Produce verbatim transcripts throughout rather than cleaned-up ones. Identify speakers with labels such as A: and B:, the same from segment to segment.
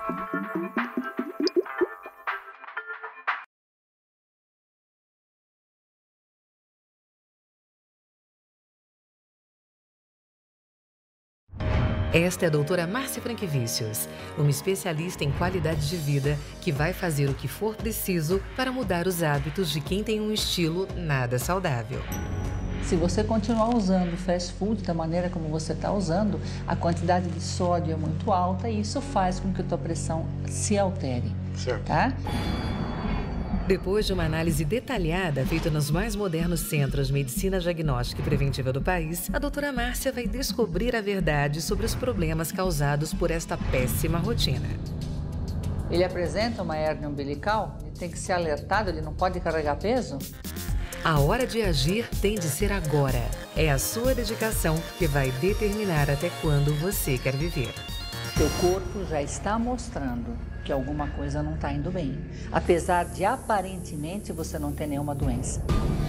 A: Esta é a doutora Márcia Franquevicius, uma especialista em qualidade de vida que vai fazer o que for preciso para mudar os hábitos de quem tem um estilo nada saudável.
B: Se você continuar usando fast food da maneira como você está usando, a quantidade de sódio é muito alta e isso faz com que a tua pressão se altere.
C: Certo.
B: Tá?
A: Depois de uma análise detalhada feita nos mais modernos centros de medicina diagnóstica e preventiva do país, a doutora Márcia vai descobrir a verdade sobre os problemas causados por esta péssima rotina.
B: Ele apresenta uma hérnia umbilical, ele tem que ser alertado, ele não pode carregar peso?
A: A hora de agir tem de ser agora. É a sua dedicação que vai determinar até quando você quer viver.
B: Teu corpo já está mostrando que alguma coisa não está indo bem, apesar de aparentemente você não ter nenhuma doença.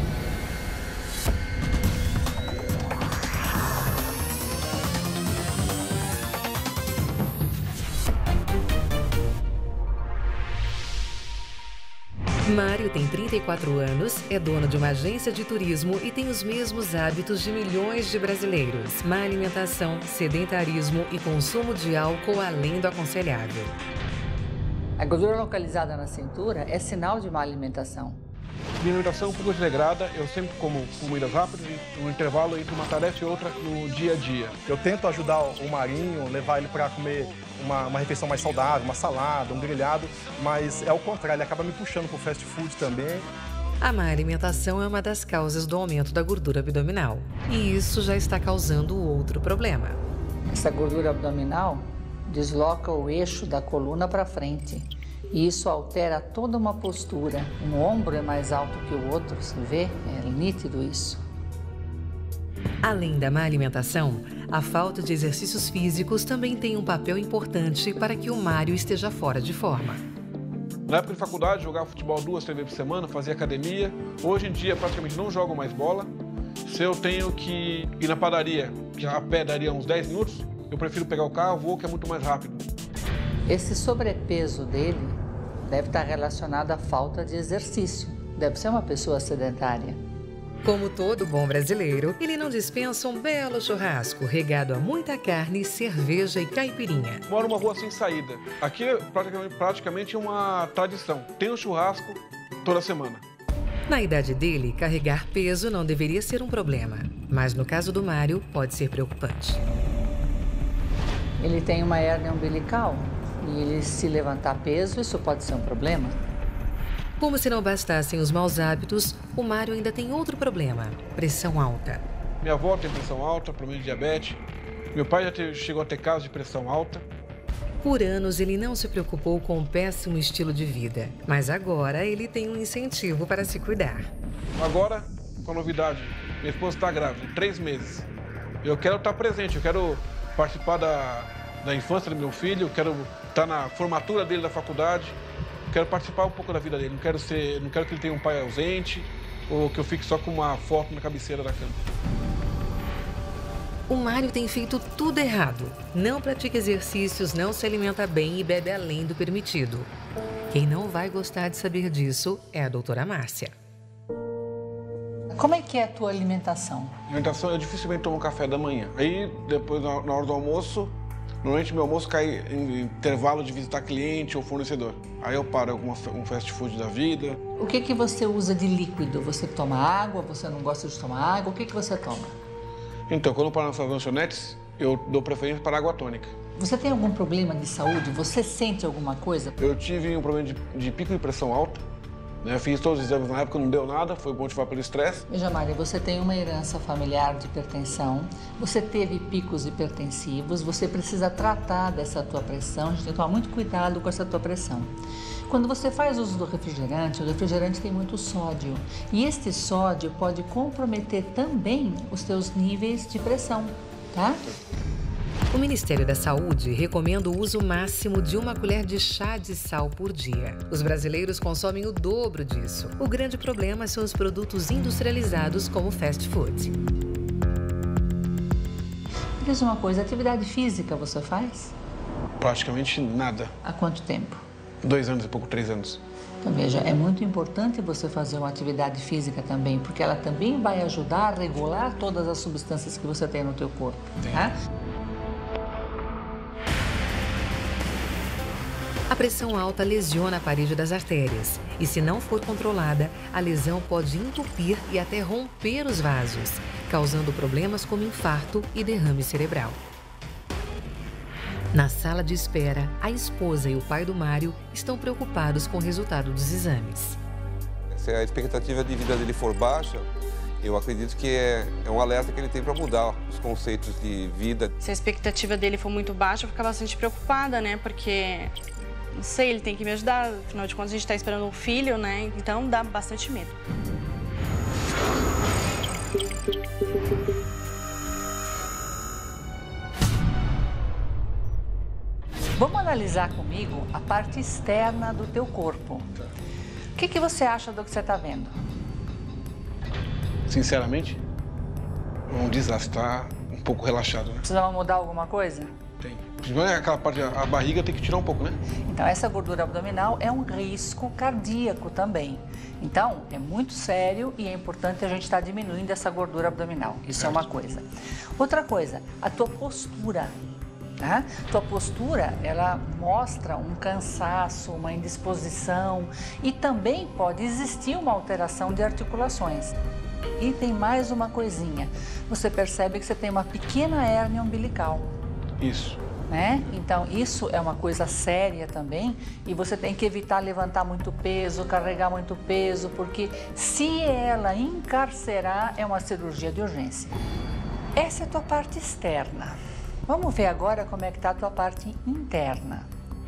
A: Mário tem trinta e quatro anos, é dono de uma agência de turismo e tem os mesmos hábitos de milhões de brasileiros. Má alimentação, sedentarismo e consumo de álcool além do aconselhável.
B: A gordura localizada na cintura é sinal de má alimentação.
C: Minha alimentação é um pouco desregrada, eu sempre como comidas rápidas e um intervalo entre uma tarefa e outra no dia a dia.
D: Eu tento ajudar o Marinho, levar ele para comer uma, uma refeição mais saudável, uma salada, um grelhado, mas é o contrário, ele acaba me puxando para o fast food também.
A: A má alimentação é uma das causas do aumento da gordura abdominal. E isso já está causando outro problema.
B: Essa gordura abdominal desloca o eixo da coluna para frente. E isso altera toda uma postura. Um ombro é mais alto que o outro, você vê? É nítido isso.
A: Além da má alimentação, a falta de exercícios físicos também tem um papel importante para que o Mário esteja fora de forma.
C: Na época de faculdade, jogava futebol duas, três vezes por semana, fazia academia. Hoje em dia, praticamente não jogo mais bola. Se eu tenho que ir na padaria, que a pé daria uns dez minutos, eu prefiro pegar o carro, vou, que é muito mais rápido.
B: Esse sobrepeso dele deve estar relacionado à falta de exercício. Deve ser uma pessoa sedentária.
A: Como todo bom brasileiro, ele não dispensa um belo churrasco, regado a muita carne, cerveja e caipirinha.
C: Moro numa rua sem saída. Aqui é praticamente, praticamente uma tradição. Tem um churrasco toda semana.
A: Na idade dele, carregar peso não deveria ser um problema. Mas no caso do Mário, pode ser preocupante.
B: Ele tem uma hérnia umbilical e ele se levantar peso, isso pode ser um problema.
A: Como se não bastassem os maus hábitos, o Mário ainda tem outro problema, pressão alta.
C: Minha avó tem pressão alta, problema de diabetes. Meu pai já teve, chegou a ter casos de pressão alta.
A: Por anos, ele não se preocupou com um péssimo estilo de vida. Mas agora, ele tem um incentivo para se cuidar.
C: Agora, com a novidade, minha esposa está grávida, três meses. Eu quero estar presente, eu quero participar da, da infância do meu filho, eu quero estar na formatura dele da faculdade. Quero participar um pouco da vida dele, não quero, ser, não quero que ele tenha um pai ausente ou que eu fique só com uma foto na cabeceira da cama.
A: O Mário tem feito tudo errado. Não pratica exercícios, não se alimenta bem e bebe além do permitido. Quem não vai gostar de saber disso é a doutora Márcia.
B: Como é que é a tua alimentação?
C: Alimentação, eu dificilmente tomo café da manhã. Aí, depois, na hora do almoço, normalmente meu almoço cai em intervalo de visitar cliente ou fornecedor. Aí eu paro algum um fast food da vida.
B: O que que você usa de líquido? Você toma água? Você não gosta de tomar água? O que que você toma?
C: Então, quando eu paro nessas lanchonetes, eu dou preferência para água tônica.
B: Você tem algum problema de saúde? Você sente alguma coisa?
C: Eu tive um problema de, de pico de pressão alta. Né? Fiz todos os exames na época, não deu nada, foi motivado pelo estresse.
B: Veja, Mário, você tem uma herança familiar de hipertensão, você teve picos hipertensivos, você precisa tratar dessa tua pressão, a gente tem que tomar muito cuidado com essa tua pressão. Quando você faz uso do refrigerante, o refrigerante tem muito sódio e este sódio pode comprometer também os teus níveis de pressão, tá?
A: O Ministério da Saúde recomenda o uso máximo de uma colher de chá de sal por dia. Os brasileiros consomem o dobro disso. O grande problema são os produtos industrializados como fast food.
B: Diz uma coisa, atividade física você faz?
C: Praticamente nada.
B: Há quanto tempo?
C: Dois anos e pouco, três anos.
B: Então, veja, é muito importante você fazer uma atividade física também, porque ela também vai ajudar a regular todas as substâncias que você tem no teu corpo, tá?
A: A pressão alta lesiona a parede das artérias e, se não for controlada, a lesão pode entupir e até romper os vasos, causando problemas como infarto e derrame cerebral. Na sala de espera, a esposa e o pai do Mário estão preocupados com o resultado dos exames.
E: Se a expectativa de vida dele for baixa, eu acredito que é, é um alerta que ele tem para mudar os conceitos de vida.
F: Se a expectativa dele for muito baixa, eu vou ficar bastante preocupada, né? Porque, não sei, ele tem que me ajudar, afinal de contas a gente está esperando um filho, né? Então dá bastante medo.
B: Vamos analisar comigo a parte externa do teu corpo. O que, que você acha do que você está vendo?
C: Sinceramente, um desastre, tá um pouco relaxado, né?
B: Precisava mudar alguma coisa?
C: Tem. Principalmente aquela parte, a barriga tem que tirar um pouco, né?
B: Então, essa gordura abdominal é um risco cardíaco também. Então, é muito sério e é importante a gente estar diminuindo essa gordura abdominal. Isso certo. É uma coisa. Outra coisa, a tua postura. Tá? Tua postura, ela mostra um cansaço, uma indisposição e também pode existir uma alteração de articulações. E tem mais uma coisinha, você percebe que você tem uma pequena hérnia umbilical.
C: Isso.
B: Né? Então, isso é uma coisa séria também e você tem que evitar levantar muito peso, carregar muito peso, porque se ela encarcerar, é uma cirurgia de urgência. Essa é a tua parte externa. Vamos ver agora como é que está a tua parte interna.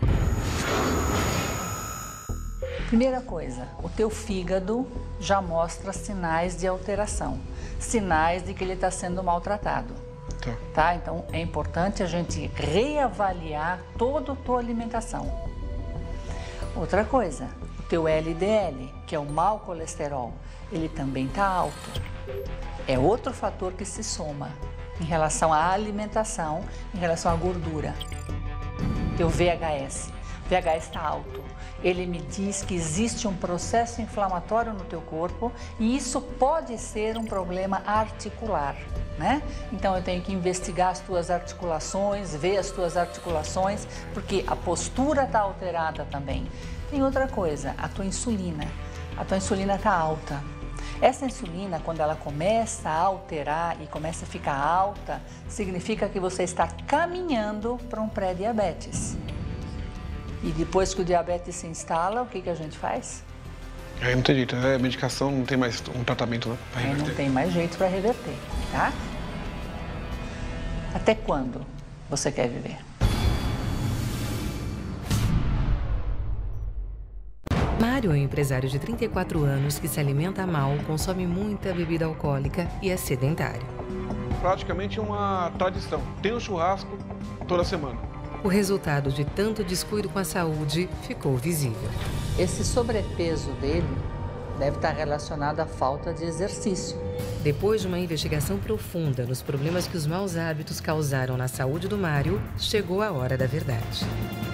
B: Primeira coisa, o teu fígado já mostra sinais de alteração, sinais de que ele está sendo maltratado. Tá. Tá? Então, é importante a gente reavaliar toda a tua alimentação. Outra coisa, o teu L D L, que é o mau colesterol, ele também está alto. É outro fator que se soma em relação à alimentação, em relação à gordura. Teu V H S. O V H S está alto. Ele me diz que existe um processo inflamatório no teu corpo e isso pode ser um problema articular, né? Então eu tenho que investigar as tuas articulações, ver as tuas articulações, porque a postura está alterada também. Tem outra coisa, a tua insulina. A tua insulina está alta. Essa insulina, quando ela começa a alterar e começa a ficar alta, significa que você está caminhando para um pré-diabetes. E depois que o diabetes se instala, o que, que a gente faz?
C: Aí não tem jeito, é medicação, não tem mais um tratamento, né?
B: Aí não tem mais jeito para reverter, tá? Até quando você quer viver?
A: Mário é um empresário de trinta e quatro anos que se alimenta mal, consome muita bebida alcoólica e é sedentário.
C: Praticamente uma tradição. Tem um churrasco toda semana.
A: O resultado de tanto descuido com a saúde ficou visível.
B: Esse sobrepeso dele deve estar relacionado à falta de exercício.
A: Depois de uma investigação profunda nos problemas que os maus hábitos causaram na saúde do Mário, chegou a hora da verdade.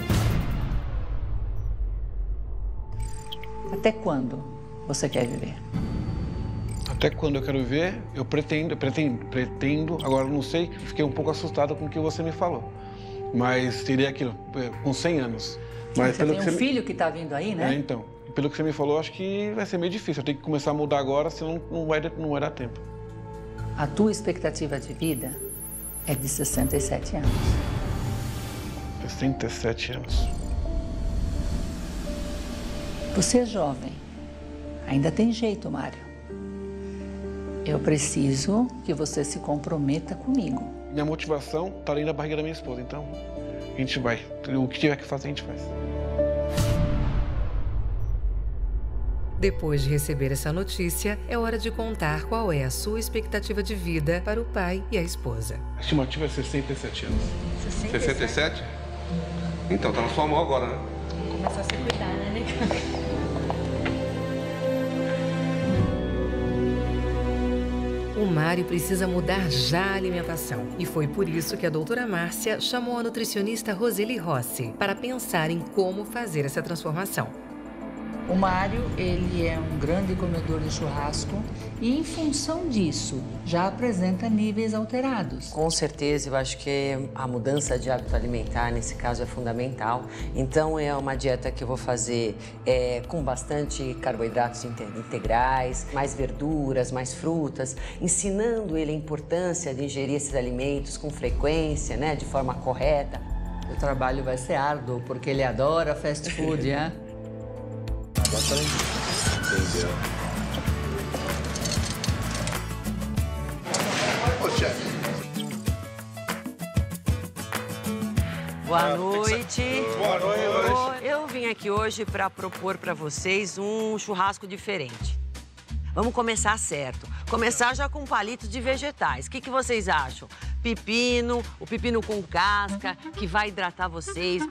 B: Até quando você quer viver?
C: Até quando eu quero viver, eu pretendo, pretendo, pretendo, agora não sei, fiquei um pouco assustado com o que você me falou. Mas seria aquilo, com cem anos. Mas
B: você
C: pelo
B: tem
C: que
B: um
C: você
B: filho que está vindo aí, né?
C: É, então. Pelo que você me falou, acho que vai ser meio difícil. Eu tenho que começar a mudar agora, senão não vai, não vai dar tempo.
B: A tua expectativa de vida é de sessenta e sete anos.
C: sessenta e sete anos.
B: Você é jovem. Ainda tem jeito, Mário. Eu preciso que você se comprometa comigo.
C: Minha motivação está ali na barriga da minha esposa, então a gente vai. O que tiver que fazer, a gente faz.
A: Depois de receber essa notícia, é hora de contar qual é a sua expectativa de vida para o pai e a esposa.
C: A estimativa é sessenta e sete anos.
E: sessenta e sete? Então, tá na sua mão agora, né?
F: Começar a se cuidar, né?
A: O O Mário precisa mudar já a alimentação. E foi por isso que a doutora Márcia chamou a nutricionista Roseli Rossi para pensar em como fazer essa transformação.
B: O Mário, ele é um grande comedor de churrasco e, em função disso, já apresenta níveis alterados.
G: Com certeza, eu acho que a mudança de hábito alimentar, nesse caso, é fundamental. Então, é uma dieta que eu vou fazer é, com bastante carboidratos integrais, mais verduras, mais frutas, ensinando ele a importância de ingerir esses alimentos com frequência, né, de forma correta.
B: O trabalho vai ser árduo, porque ele adora fast food, né?
H: Entendeu? Ô, chefe.
G: Boa noite.
H: Boa noite.
G: Eu vim aqui hoje para propor para vocês um churrasco diferente. Vamos começar certo. Começar já com palitos de vegetais. O que, que vocês acham? Pepino, o pepino com casca, que vai hidratar vocês.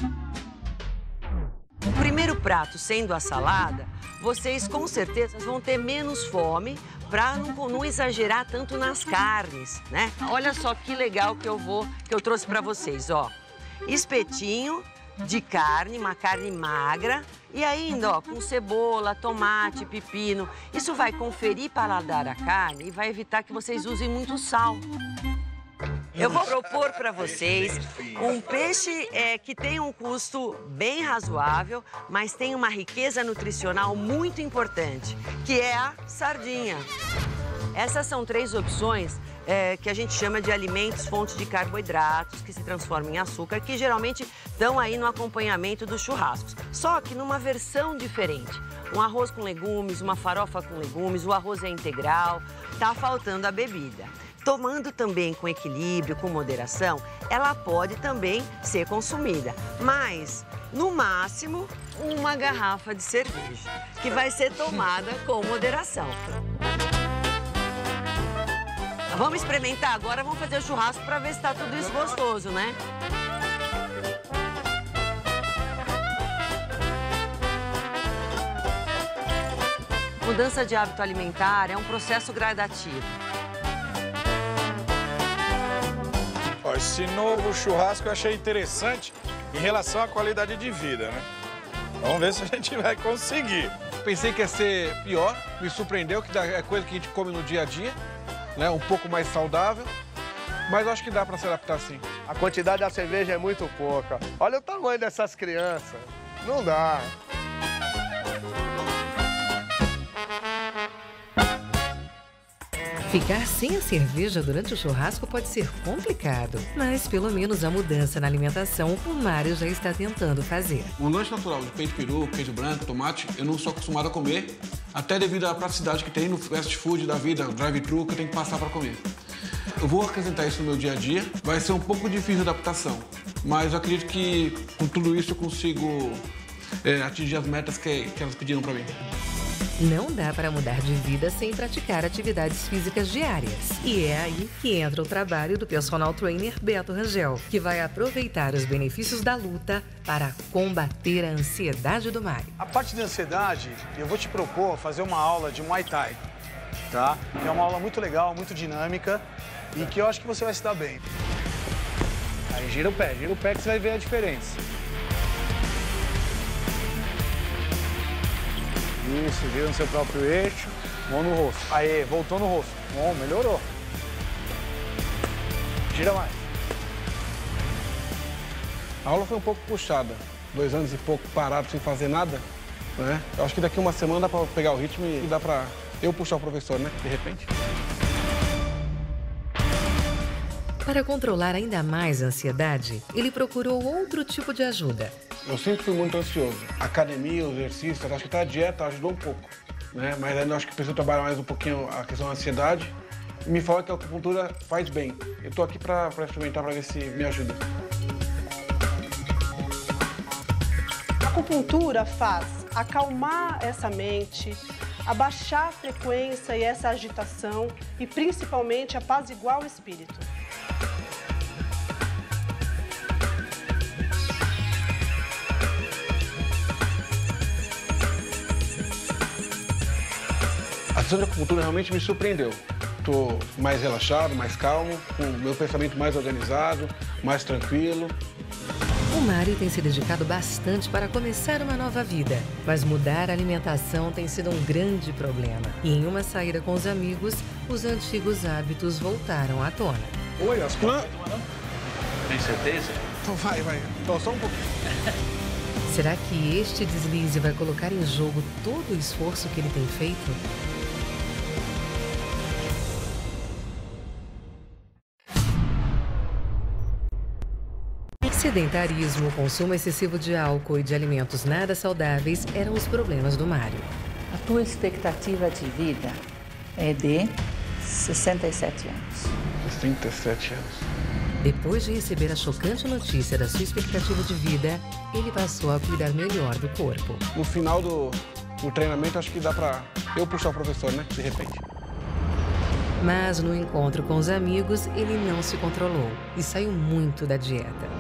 G: O primeiro prato sendo a salada, vocês com certeza vão ter menos fome para não, não exagerar tanto nas carnes, né? Olha só que legal que eu vou, que eu trouxe para vocês, ó. Espetinho de carne, uma carne magra e ainda, ó, com cebola, tomate, pepino. Isso vai conferir paladar à carne e vai evitar que vocês usem muito sal. Eu vou propor para vocês um peixe é, que tem um custo bem razoável, mas tem uma riqueza nutricional muito importante, que é a sardinha. Essas são três opções é, que a gente chama de alimentos fonte de carboidratos, que se transformam em açúcar, que geralmente estão aí no acompanhamento dos churrascos. Só que numa versão diferente. Um arroz com legumes, uma farofa com legumes, o arroz é integral, tá faltando a bebida. Tomando também com equilíbrio, com moderação, ela pode também ser consumida. Mas, no máximo, uma garrafa de cerveja, que vai ser tomada com moderação. Vamos experimentar agora, vamos fazer o churrasco para ver se está tudo isso gostoso, né? Mudança de hábito alimentar é um processo gradativo.
I: Esse novo churrasco eu achei interessante em relação à qualidade de vida, né? Vamos ver se a gente vai conseguir.
C: Pensei que ia ser pior, me surpreendeu, que é coisa que a gente come no dia a dia, né? Um pouco mais saudável, mas acho que dá para se adaptar sim.
H: A quantidade da cerveja é muito pouca. Olha o tamanho dessas crianças. Não dá.
A: Ficar sem a cerveja durante o churrasco pode ser complicado, mas pelo menos a mudança na alimentação o Mário já está tentando fazer.
C: Um lanche natural de peito peru, queijo branco, tomate, eu não sou acostumado a comer, até devido à praticidade que tem no fast food da vida, drive-thru, que eu tenho que passar para comer. Eu vou acrescentar isso no meu dia a dia, vai ser um pouco difícil a adaptação, mas eu acredito que com tudo isso eu consigo é, atingir as metas que, que elas pediram para mim.
A: Não dá para mudar de vida sem praticar atividades físicas diárias. E é aí que entra o trabalho do personal trainer Beto Rangel, que vai aproveitar os benefícios da luta para combater a ansiedade do Mário.
J: A parte da ansiedade, eu vou te propor fazer uma aula de Muay Thai, tá? Que é uma aula muito legal, muito dinâmica e que eu acho que você vai se dar bem. Aí gira o pé, gira o pé que você vai ver a diferença. Isso, gira no seu próprio eixo, mão no rosto. Aê, voltou no rosto. Bom, melhorou. Gira mais.
C: A aula foi um pouco puxada, dois anos e pouco parado sem fazer nada, né? Eu acho que daqui uma semana dá para pegar o ritmo e dá para eu puxar o professor, né? De repente.
A: Para controlar ainda mais a ansiedade, ele procurou outro tipo de ajuda.
C: Eu sempre fui muito ansioso. A academia, o exercício, acho que até a dieta ajudou um pouco, né? Mas ainda acho que preciso trabalhar mais um pouquinho a questão da ansiedade. E me fala que a acupuntura faz bem. Eu tô aqui para experimentar, para ver se me ajuda.
K: A acupuntura faz acalmar essa mente, abaixar a frequência e essa agitação e principalmente apaziguar o espírito.
C: A sessão de acupuntura realmente me surpreendeu. tô mais relaxado, mais calmo, com o meu pensamento mais organizado, mais tranquilo.
A: O Mário tem se dedicado bastante para começar uma nova vida, mas mudar a alimentação tem sido um grande problema. E em uma saída com os amigos, os antigos hábitos voltaram à tona.
J: Oi, as coisas não?
L: Tem certeza?
C: Então vai, vai. Então só um pouquinho.
A: Será que este deslize vai colocar em jogo todo o esforço que ele tem feito? Sedentarismo, consumo excessivo de álcool e de alimentos nada saudáveis eram os problemas do Mário.
B: A tua expectativa de vida é de sessenta e sete anos.
C: sessenta e sete anos.
A: Depois de receber a chocante notícia da sua expectativa de vida, ele passou a cuidar melhor do corpo.
C: No final do, do treinamento, acho que dá pra eu puxar o professor, né? De repente.
A: Mas no encontro com os amigos, ele não se controlou e saiu muito da dieta.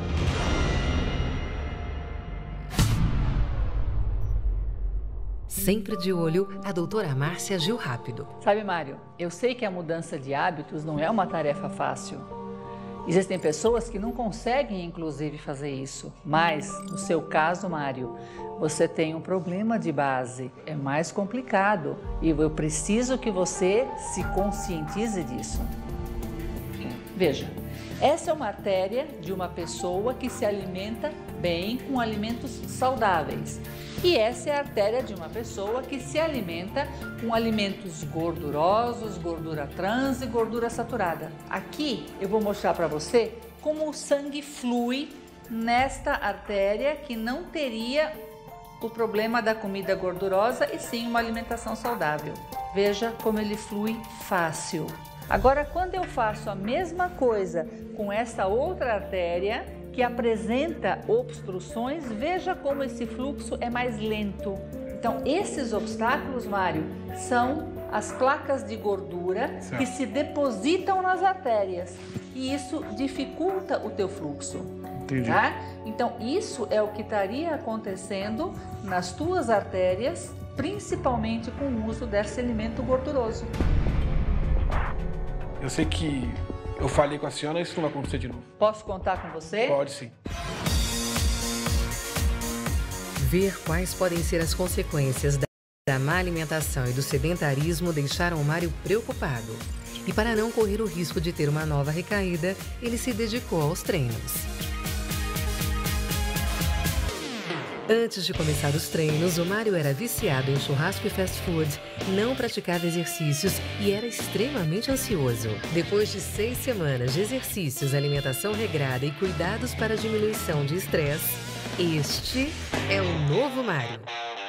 A: Sempre de olho, a doutora Márcia agiu rápido.
B: Sabe, Mário, eu sei que a mudança de hábitos não é uma tarefa fácil. Existem pessoas que não conseguem, inclusive, fazer isso. Mas, no seu caso, Mário, você tem um problema de base. É mais complicado e eu preciso que você se conscientize disso. Veja, essa é uma artéria de uma pessoa que se alimenta bem com alimentos saudáveis. E essa é a artéria de uma pessoa que se alimenta com alimentos gordurosos, gordura trans e gordura saturada. Aqui eu vou mostrar para você como o sangue flui nesta artéria que não teria o problema da comida gordurosa e sim uma alimentação saudável. Veja como ele flui fácil. Agora, quando eu faço a mesma coisa com essa outra artéria, que apresenta obstruções, veja como esse fluxo é mais lento. Então, esses obstáculos, Mário, são as placas de gordura certo. Que se depositam nas artérias e isso dificulta o teu fluxo.
C: Entendi.
B: Tá? Então, isso é o que estaria acontecendo nas tuas artérias, principalmente com o uso desse alimento gorduroso.
C: Eu sei que eu falei com a senhora, isso não vai acontecer de novo.
B: Posso contar com você?
C: Pode sim.
A: Ver quais podem ser as consequências da má alimentação e do sedentarismo deixaram o Mário preocupado. E para não correr o risco de ter uma nova recaída, ele se dedicou aos treinos. Antes de começar os treinos, o Mário era viciado em churrasco e fast food, não praticava exercícios e era extremamente ansioso. Depois de seis semanas de exercícios, alimentação regrada e cuidados para diminuição de estresse, este é o novo Mário.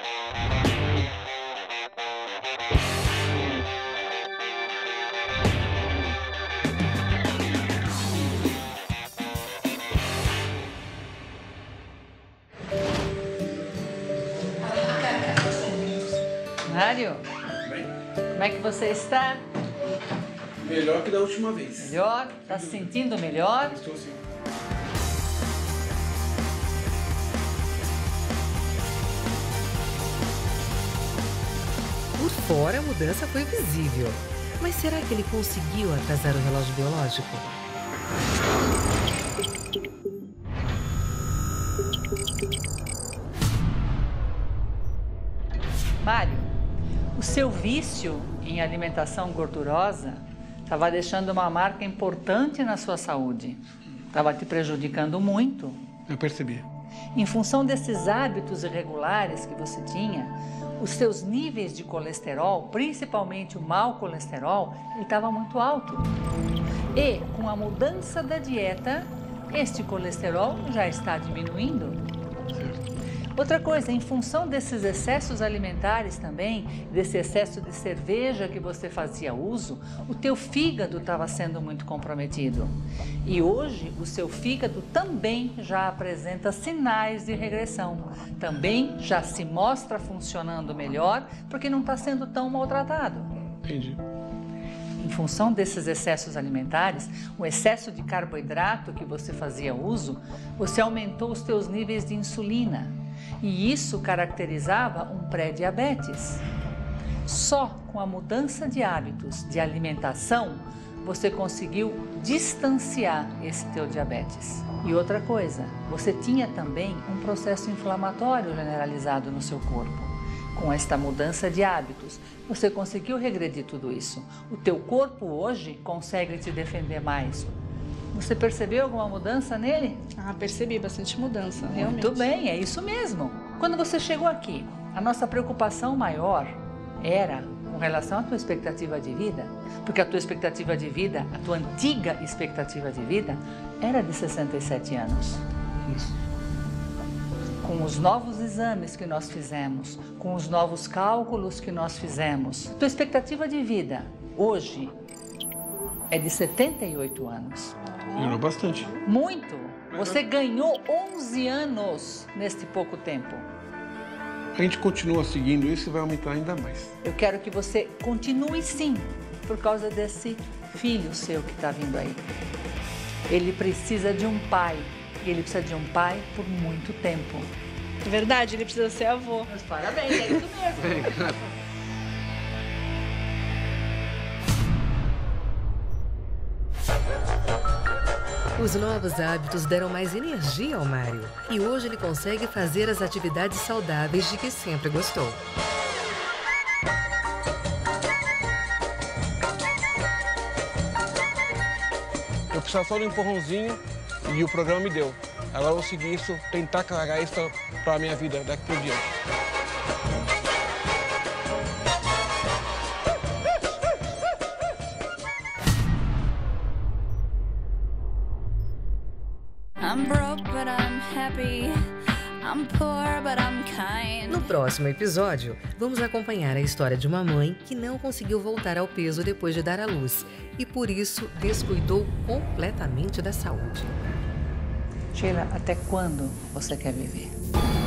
B: Mário, como é que você está?
C: Melhor que da última vez.
B: Melhor? Está se sentindo melhor?
C: Estou sim.
A: Por fora, a mudança foi visível. Mas será que ele conseguiu atrasar o relógio biológico?
B: Mário, o seu vício em alimentação gordurosa estava deixando uma marca importante na sua saúde. Estava te prejudicando muito.
C: Eu percebi.
B: Em função desses hábitos irregulares que você tinha, os seus níveis de colesterol, principalmente o mau colesterol, ele estava muito alto. E com a mudança da dieta, este colesterol já está diminuindo. Outra coisa, em função desses excessos alimentares também, desse excesso de cerveja que você fazia uso, o teu fígado estava sendo muito comprometido. E hoje o seu fígado também já apresenta sinais de regressão. Também já se mostra funcionando melhor porque não está sendo tão maltratado.
C: Entendi.
B: Em função desses excessos alimentares, o excesso de carboidrato que você fazia uso, você aumentou os teus níveis de insulina. E isso caracterizava um pré-diabetes. Só com a mudança de hábitos de alimentação, você conseguiu distanciar esse teu diabetes. E outra coisa, você tinha também um processo inflamatório generalizado no seu corpo. Com esta mudança de hábitos, você conseguiu regredir tudo isso. O teu corpo hoje consegue te defender mais. Você percebeu alguma mudança nele?
F: Ah, percebi bastante mudança, realmente.
B: Muito bem, é isso mesmo. Quando você chegou aqui, a nossa preocupação maior era com relação à tua expectativa de vida, porque a tua expectativa de vida, a tua antiga expectativa de vida, era de sessenta e sete anos. Isso. Com os novos exames que nós fizemos, com os novos cálculos que nós fizemos, tua expectativa de vida hoje é de setenta e oito anos.
C: Melhorou bastante.
B: Muito. Você ganhou onze anos neste pouco tempo.
C: A gente continua seguindo isso e vai aumentar ainda mais.
B: Eu quero que você continue sim, por causa desse filho seu que está vindo aí. Ele precisa de um pai. E ele precisa de um pai por muito tempo.
F: É verdade, ele precisa ser avô.
B: Mas parabéns, é isso mesmo.
A: Os novos hábitos deram mais energia ao Mário. E hoje ele consegue fazer as atividades saudáveis de que sempre gostou.
C: Eu precisava só de um empurrãozinho e o programa me deu. Agora eu vou seguir isso, tentar carregar isso para a minha vida daqui por diante.
M: I'm broke, but I'm happy. I'm poor, but I'm kind.
A: No próximo episódio, vamos acompanhar a história de uma mãe que não conseguiu voltar ao peso depois de dar à luz e, por isso, descuidou completamente da saúde.
B: Sheila, até quando você quer viver?